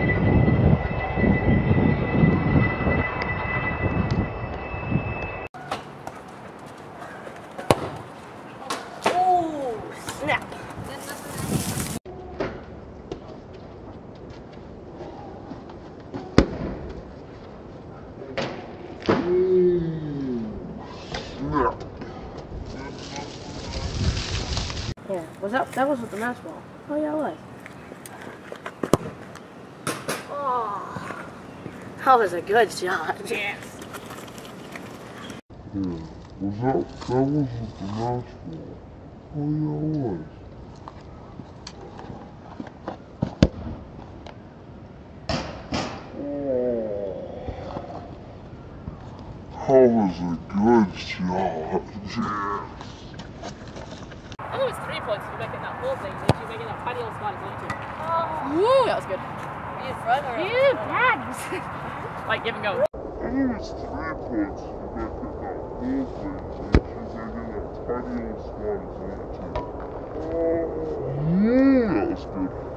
Oh, snap. Yeah, was that was with the match ball. Oh yeah, it was. Oh, that was a good shot. Yes. Yeah, that was with the match ball. Oh yeah, it was. That was a good shot. Yes. I think it was 3 points for making that whole thing, and she making that tiny little spot is only 2. Oh. Woo, that was good. You front or bags. like give and go. I think it was 3 points for making that whole thing, and she making that tiny little spot is only 2. Oh, that was good.